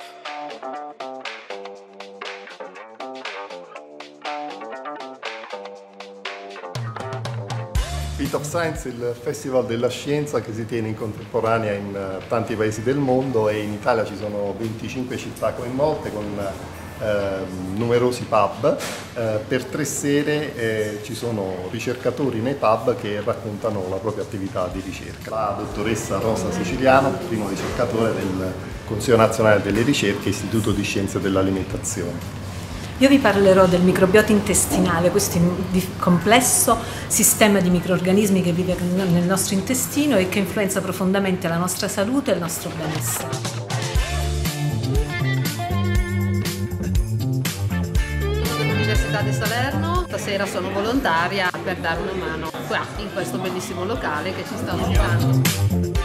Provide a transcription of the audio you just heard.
Feet of Science è il festival della scienza che si tiene in contemporanea in tanti paesi del mondo, e in Italia ci sono 25 città coinvolte con numerosi pub. Per 3 sere ci sono ricercatori nei pub che raccontano la propria attività di ricerca. La dottoressa Rosa Siciliano, primo ricercatore del Consiglio Nazionale delle Ricerche, Istituto di Scienze dell'Alimentazione. Io vi parlerò del microbiota intestinale, questo complesso sistema di microrganismi che vive nel nostro intestino e che influenza profondamente la nostra salute e il nostro benessere. Dell'Università di Salerno, stasera sono volontaria per dare una mano qua in questo bellissimo locale che ci sta ospitando.